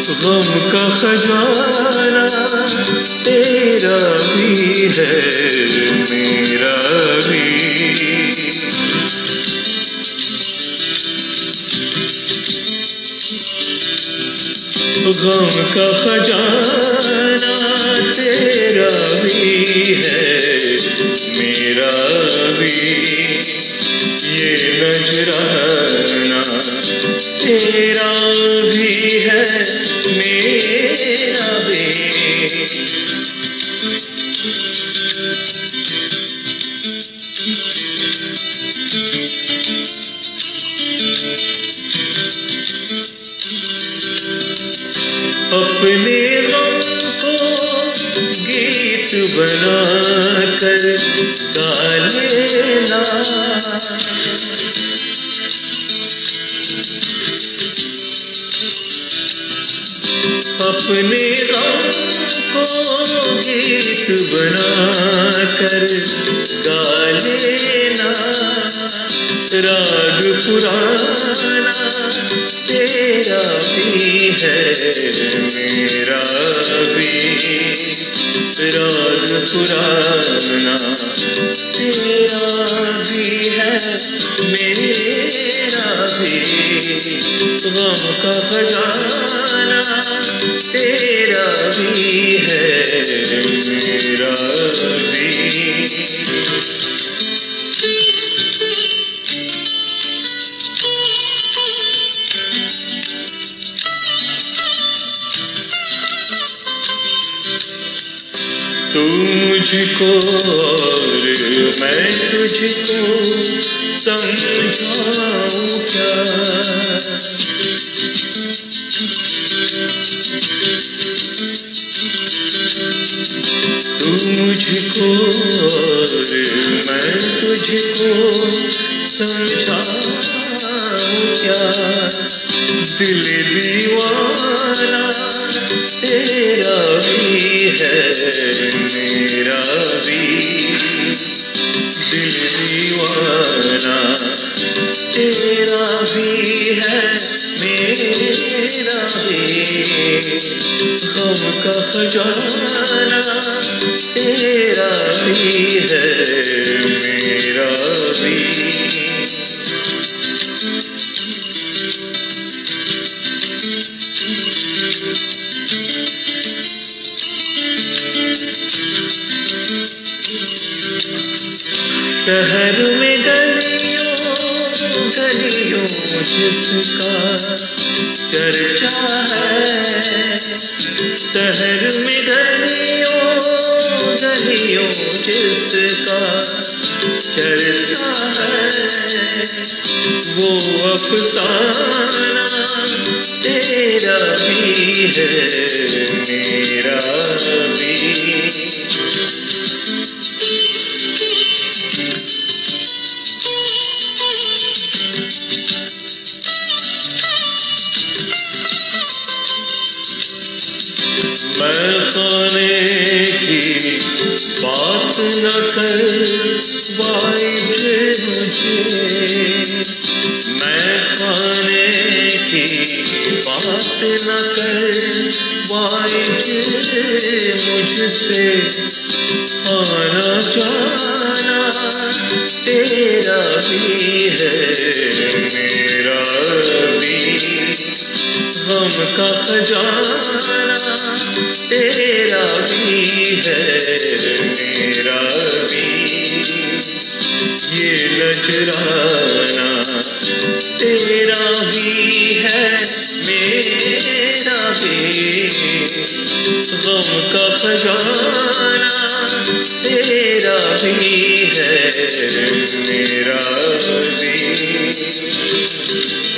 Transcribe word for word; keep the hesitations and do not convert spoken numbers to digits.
गम का खजाना तेरा भी है मेरा भी। गम का खजाना तेरा भी है मेरा भी। ये नजराना तेरा भी है मेरा भी। अपने गम को गीत बना कर गा लेना। अपने गम को गीत बना कर गा लेना। राग पुराना तेरा भी है मेरा भी। राग पुराना तेरा भी है मेरा भी। गम का खजाना तेरा भी है मेरा भी। तू मुझको और मैं तुझको समझाऊं क्या। तू मुझको और मैं तुझको समझाऊं क्या। दिल दीवाना तेरा भी है मेरा भी। दिल दीवाना तेरा भी है मेरा भी। गम का खजाना तेरा भी है मेरा भी। शहर में गलियों गलियों जिसका चर्चा है। शहर में गलियों गलियों जिसका चर्चा है। वो अफसाना तेरा भी है मेरा भी। मैं खाने की बात न कर वाइज मुझे। मैं खाने की बात न कर वाइज मुझसे। आना जाना तेरा भी है मेरा भी। गम का खजाना तेरा भी है मेरा भी। ये नजराना तेरा भी है मेरा भी। गम का खजाना तेरा भी है मेरा भी।